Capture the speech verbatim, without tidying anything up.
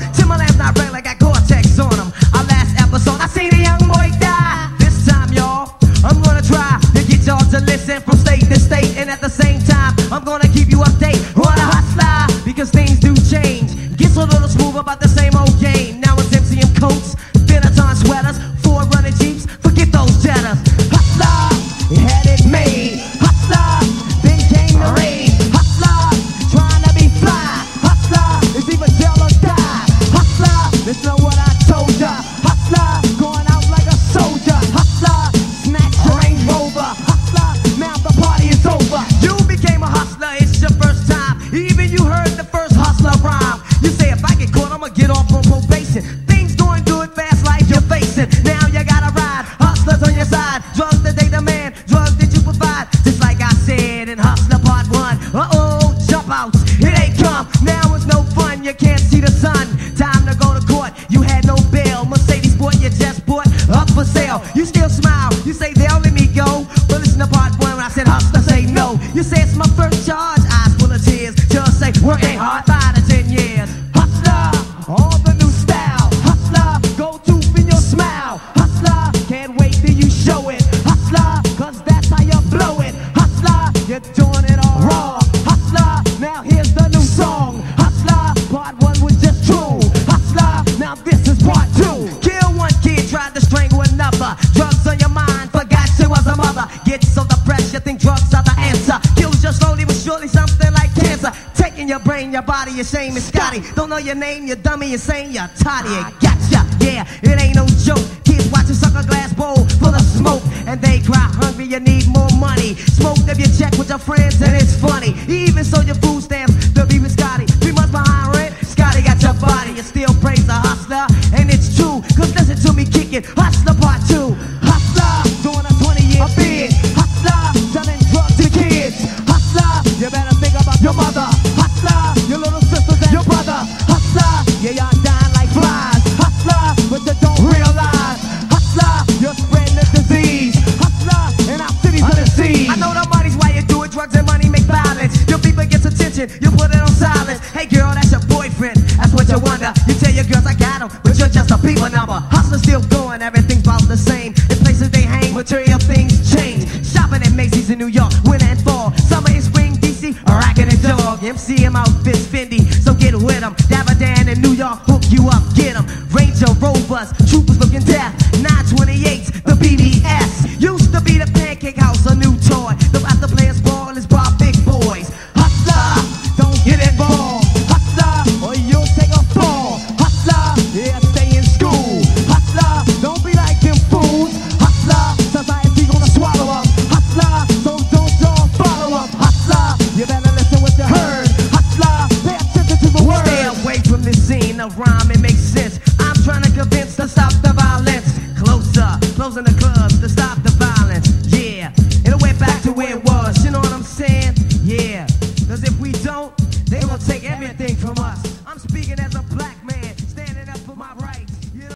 Timberland's not regular, got Gore-Tex on them. Our last episode, I seen a young boy die. This time, y'all, I'm gonna try to get y'all to listen from state to state, and at the same time, I'm gonna keep you updated on a hustler, because things do change. Gets a little smooth about the same old game. Now it's M C M coats, Benetton sweaters, four running Jeeps, forget those Jettas. Hustler, had it made. Hustler, then came the rain. Hustler, trying to be fly. Hustler, it's either jail or die. Hustler, listen to what I told ya. Hustler, going out like a soldier. Hustler, snatch your Range Rover. Hustler, now the party is over. You became a hustler, it's your first time. Even you heard the first hustler rhyme. You say if I get caught, I'ma get off on probation. Things going good, fast life you're facing. Now you gotta ride, hustlers on your side. Drugs that they demand, drugs that you provide. Just like I said in Hustler Part One. Uh-oh, jump outs, it ain't come. Now it's no fun, you can't see the sun. Time to go to court, you had no bail. Mercedes bought, you just bought, up for sale. You still smile, you say they'll let me go. But listen to Part One when I said hustler, say no. You say it's my first charge, eyes full of tears. Just say work ain't hard, five to ten years. Hustler, all the new style. Hustler, go to in your smile. Hustler, can't wait till you show it. Hustler, cause that's how you blow it. Hustler, you're doing it all wrong. Hustler, now here's the new song. Hustler, Part One was just true. Hustler, now this is Part Two. Kill one kid, tried to strangle another. Drugs on your mind, forgot she was a mother. Get so depressed, you think drugs are the answer. Kills you slowly but surely, something like cancer. Taking your brain, your body, your shame is Scotty. Don't know your name, you're dummy, you're saying you're toddy. It gotcha, yeah, it ain't no joke. Kids watching suck a glass bowl full of smoke, and they cry hungry, you need more money. Smoke up your check with your friends, and it's funny. Even so, your food stamps, the beef with Scotty. Three months behind rent, Scotty got your body. You still praise the hustler, and it's true. Cause listen to me kick it, Hustler Part Two. Hustler, doing a twenty year bid. Hustler, selling drugs to kids. Hustler, you better think about your mother. Hustler, your little sisters and your brother. Hustler, yeah, y'all dying like flies. Hustler, but you don't realize. Hustler, you're spreading the disease. Hustler, in our cities of the seas. I know the money's why you do it. Drugs and money make violence. Your people gets attention, you put it on silence. Hey girl, that's your boyfriend. That's what you wonder. You tell your girls I got him, but you're just a people number. Hustler's still going, everything's about the same. In places they hang, material things change. Shopping at Macy's in New York, winter and fall. Summer and spring, D C, rockin' and dog. M C M outfits, Fendi, so get with them. Davadan in New York, hook you up, get them. Ranger Rovers, troopers looking death. nine twenty-eights, the B D S. Used to be the Pancake House, a new toy. The after players ball is brought big boys. Hustler, don't get involved. Hustler, or you'll take a fall. Hustler, yeah, stay in school. Hustler, don't be like them fools. Hustler, society gonna swallow up. Hustler, so don't y'all follow up. Hustler, you better listen what you heard. Hustler, pay attention to the word. Stay away from this scene, a rhyme, it makes sense. I'm trying to convince to stop the violence. Closer, closing the clubs to stop